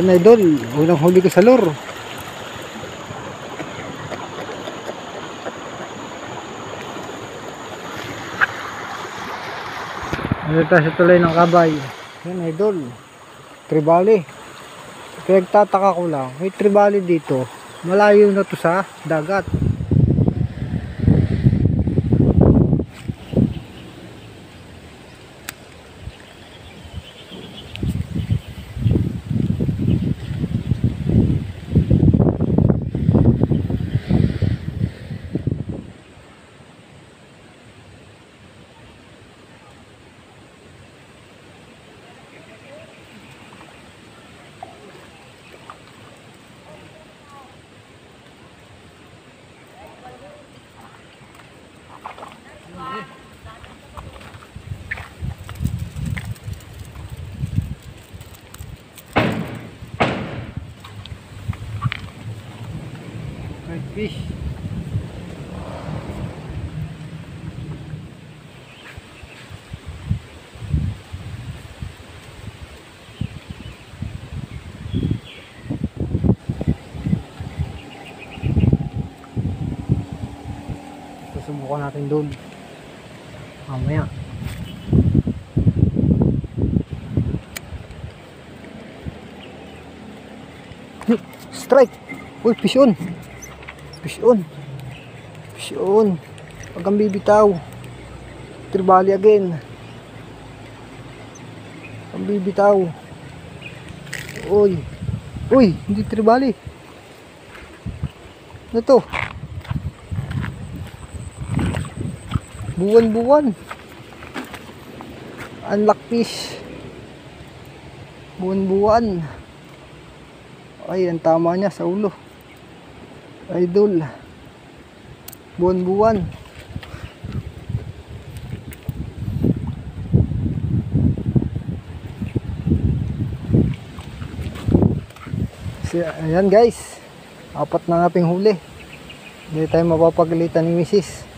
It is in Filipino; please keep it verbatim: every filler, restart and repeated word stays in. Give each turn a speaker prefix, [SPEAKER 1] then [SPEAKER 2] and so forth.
[SPEAKER 1] Yan idol, unang huli ko sa lure. Ano tayo sa tulay ng Kabay. Yan idol, tribali. Pinagtataka ko lang, may tribali dito. Malayo na to sa dagat. Fish. Susubukan natin doon mamaya. Strike. Uy, fish on. Fish on. Fish on. Huwag kang bibitaw. Tribali again. Huwag kang bibitaw. Uy. Uy, hindi tribali. Ano to? Buwan-buwan. Unlock fish. Buwan-buwan. Ay, ang tama niya sa ulo. Idol, buwan-buwan. So, ayan guys, apat na nga ping huli. Hindi tayo mapapagalitan ni misis.